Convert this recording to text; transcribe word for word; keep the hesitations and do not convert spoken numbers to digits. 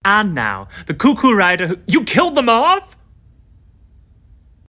And now, the cuckoo rider who- You killed them off?